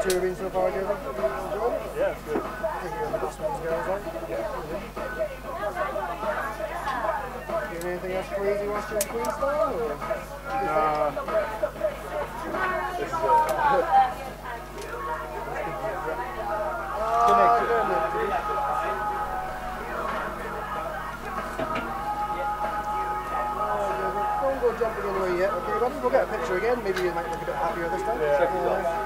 tour been so far, David? Yeah, it's good. I think you're the best ones girls, right? Yeah. Is there anything else crazy whilst you're in Queenstown? Or? It's Don't go jumping anywhere yet, okay, buddy? We'll get a picture again. Maybe you might look a bit happier this time. Yeah.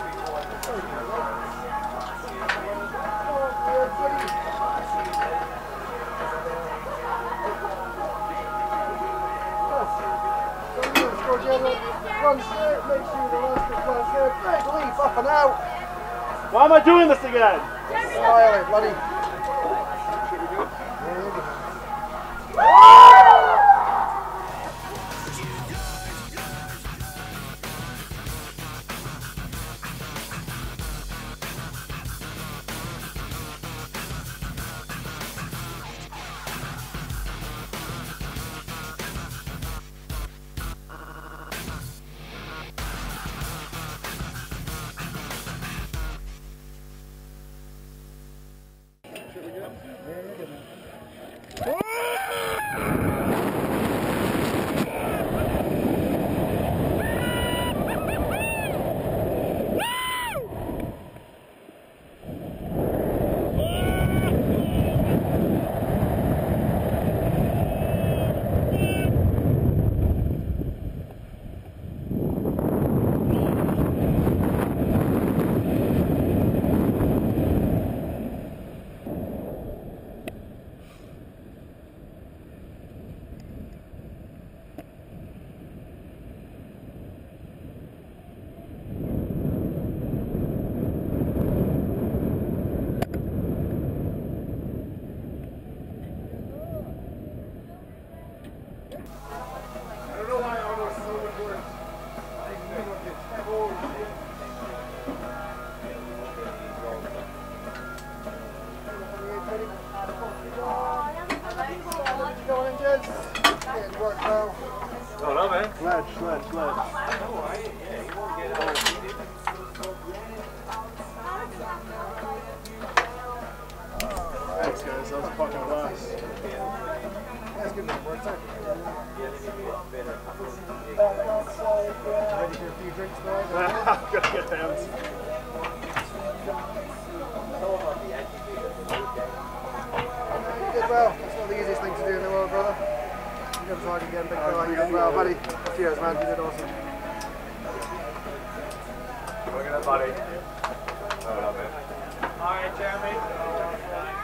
Run straight, make sure the last is one straight. Big leap up and out. Why am I doing this again? Smile, buddy. Oh no, man. Sledge. Thanks, guys. That was a fucking blast. That's good enough. Ready for a few drinks, boys? I'm gonna get them. You did well. That's not the easiest thing to do in the world, brother. You never tried again, big fella. You did well, buddy. Cheers, man. You did awesome. Look at that, buddy. Oh, man. All right, Jeremy.